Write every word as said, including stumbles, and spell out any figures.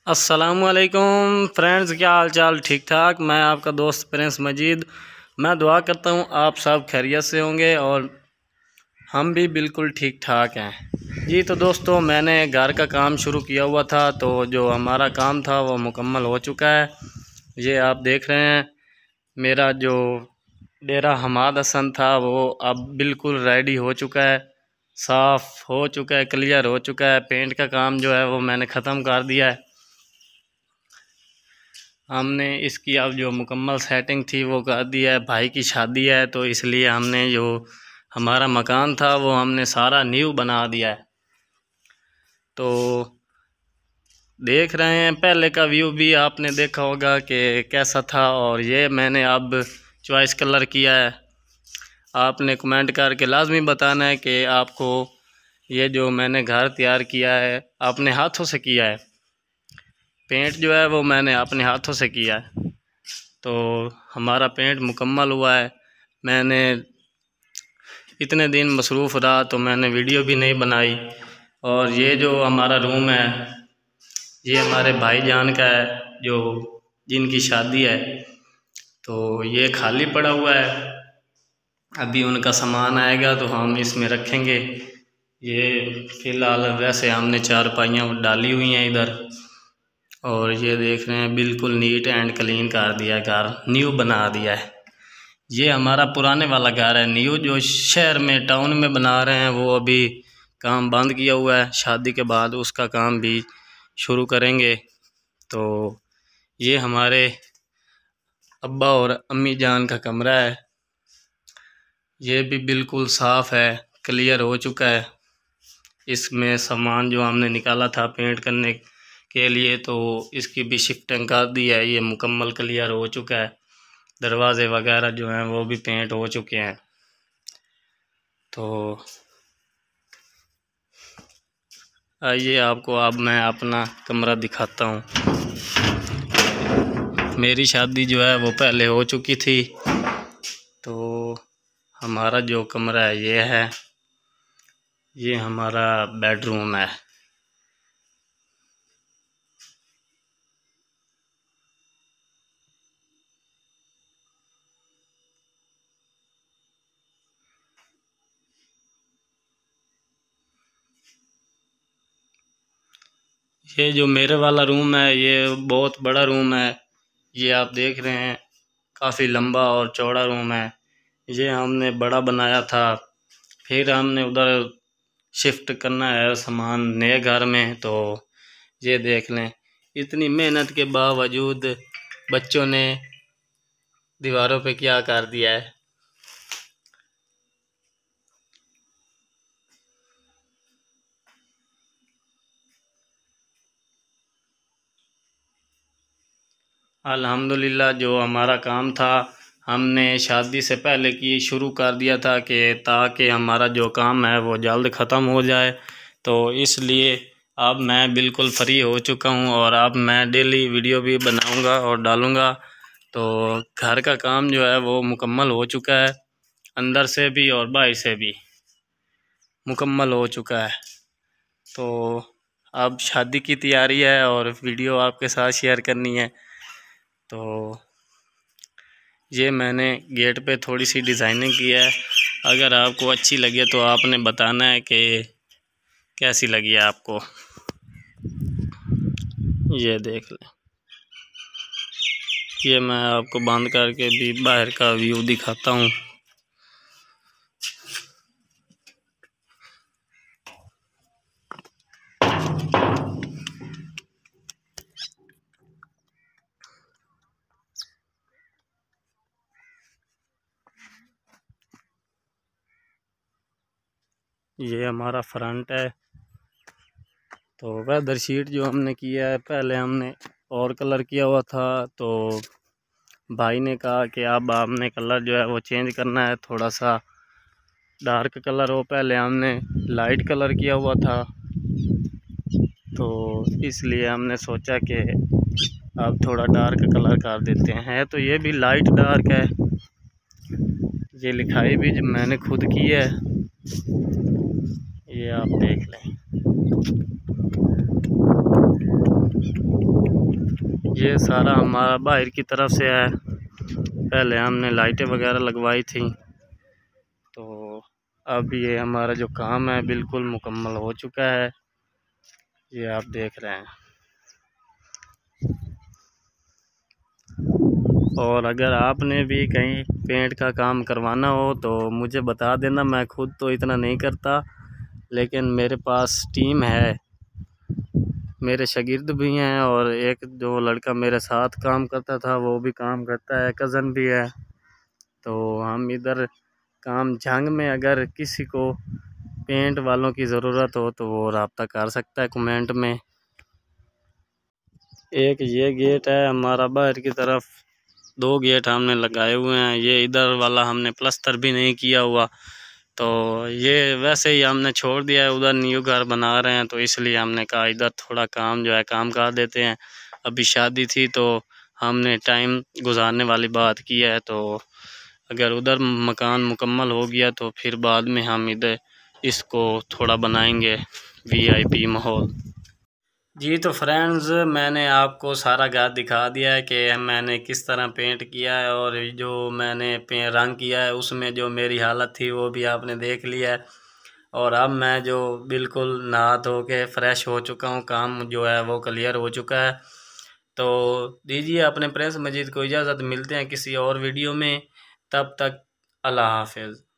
अस्सलामुअलैकुम फ्रेंड्स, क्या हाल चाल? ठीक ठाक। मैं आपका दोस्त प्रिंस मजीद। मैं दुआ करता हूँ आप सब खैरियत से होंगे और हम भी बिल्कुल ठीक ठाक हैं जी। तो दोस्तों, मैंने घर का काम शुरू किया हुआ था, तो जो हमारा काम था वो मुकम्मल हो चुका है। ये आप देख रहे हैं, मेरा जो डेरा हमाद हसन था वो अब बिल्कुल रेडी हो चुका है, साफ़ हो चुका है, क्लियर हो चुका है। पेंट का काम जो है वो मैंने ख़त्म कर दिया है। हमने इसकी अब जो मुकम्मल सेटिंग थी वो कर दिया है। भाई की शादी है तो इसलिए हमने जो हमारा मकान था वो हमने सारा न्यू बना दिया है। तो देख रहे हैं, पहले का व्यू भी आपने देखा होगा कि कैसा था, और ये मैंने अब चॉइस कलर किया है। आपने कमेंट करके लाजमी बताना है कि आपको ये जो मैंने घर तैयार किया है अपने हाथों से किया है। पेंट जो है वो मैंने अपने हाथों से किया है। तो हमारा पेंट मुकम्मल हुआ है। मैंने इतने दिन मसरूफ़ रहा तो मैंने वीडियो भी नहीं बनाई। और ये जो हमारा रूम है ये हमारे भाईजान का है, जो जिनकी शादी है। तो ये खाली पड़ा हुआ है, अभी उनका सामान आएगा तो हम इसमें रखेंगे। ये फ़िलहाल वैसे हमने चार पाइयाँ डाली हुई हैं इधर। और ये देख रहे हैं, बिल्कुल नीट एंड क्लीन कर दिया है, घर न्यू बना दिया है। ये हमारा पुराने वाला घर है। न्यू जो शहर में टाउन में बना रहे हैं वो अभी काम बंद किया हुआ है। शादी के बाद उसका काम भी शुरू करेंगे। तो ये हमारे अब्बा और अम्मी जान का कमरा है। ये भी बिल्कुल साफ़ है, क्लियर हो चुका है। इसमें सामान जो हमने निकाला था पेंट करने के लिए तो इसकी भी शिफ्टिंग कर दी है। ये मुकम्मल क्लियर हो चुका है। दरवाज़े वगैरह जो हैं वो भी पेंट हो चुके हैं। तो आइए आपको अब मैं अपना कमरा दिखाता हूँ। मेरी शादी जो है वो पहले हो चुकी थी। तो हमारा जो कमरा है ये है, ये हमारा बेडरूम है। ये जो मेरे वाला रूम है ये बहुत बड़ा रूम है। ये आप देख रहे हैं, काफ़ी लंबा और चौड़ा रूम है। ये हमने बड़ा बनाया था, फिर हमने उधर शिफ्ट करना है सामान नए घर में। तो ये देख लें, इतनी मेहनत के बावजूद बच्चों ने दीवारों पे क्या कर दिया है। अल्हम्दुलिल्लाह जो हमारा काम था हमने शादी से पहले की शुरू कर दिया था कि ताकि हमारा जो काम है वो जल्द ख़त्म हो जाए। तो इसलिए अब मैं बिल्कुल फ्री हो चुका हूँ और अब मैं डेली वीडियो भी बनाऊँगा और डालूँगा। तो घर का काम जो है वो मुकम्मल हो चुका है, अंदर से भी और बाहर से भी मुकम्मल हो चुका है। तो अब शादी की तैयारी है और वीडियो आपके साथ शेयर करनी है। तो ये मैंने गेट पे थोड़ी सी डिज़ाइनिंग की है। अगर आपको अच्छी लगे तो आपने बताना है कि कैसी लगी है आपको। ये देख लें, ये मैं आपको बंद करके भी बाहर का व्यू दिखाता हूँ। ये हमारा फ्रंट है। तो वेदर शीट जो हमने किया है, पहले हमने और कलर किया हुआ था। तो भाई ने कहा कि अब आपने कलर जो है वो चेंज करना है, थोड़ा सा डार्क कलर हो। पहले हमने लाइट कलर किया हुआ था, तो इसलिए हमने सोचा कि अब थोड़ा डार्क कलर कर देते हैं। तो ये भी लाइट डार्क है। ये लिखाई भी जो मैंने खुद की है, ये आप देख लें। ये सारा हमारा बाहर की तरफ से है। पहले हमने लाइटें वगैरह लगवाई थी, तो अब ये हमारा जो काम है बिल्कुल मुकम्मल हो चुका है, ये आप देख रहे हैं। और अगर आपने भी कहीं पेंट का काम करवाना हो तो मुझे बता देना। मैं खुद तो इतना नहीं करता, लेकिन मेरे पास टीम है, मेरे शागिर्द भी हैं और एक जो लड़का मेरे साथ काम करता था वो भी काम करता है, कज़न भी है। तो हम इधर काम झांग में, अगर किसी को पेंट वालों की ज़रूरत हो तो वो रब्ता कर सकता है कमेंट में। एक ये गेट है हमारा बाहर की तरफ, दो गेट हमने लगाए हुए हैं। ये इधर वाला हमने प्लस्तर भी नहीं किया हुआ, तो ये वैसे ही हमने छोड़ दिया है। उधर न्यू घर बना रहे हैं, तो इसलिए हमने कहा इधर थोड़ा काम जो है काम कर देते हैं। अभी शादी थी तो हमने टाइम गुजारने वाली बात की है, तो अगर उधर मकान मुकम्मल हो गया तो फिर बाद में हम इधर इसको थोड़ा बनाएंगे वीआईपी माहौल। जी तो फ्रेंड्स, मैंने आपको सारा घर दिखा दिया है कि मैंने किस तरह पेंट किया है, और जो मैंने पे रंग किया है उसमें जो मेरी हालत थी वो भी आपने देख लिया है। और अब मैं जो बिल्कुल नहा धो के फ्रेश हो चुका हूँ, काम जो है वो क्लियर हो चुका है। तो दीजिए अपने प्रेस मजीद को इजाज़त, मिलते हैं किसी और वीडियो में। तब तक अल्लाह हाफिज़।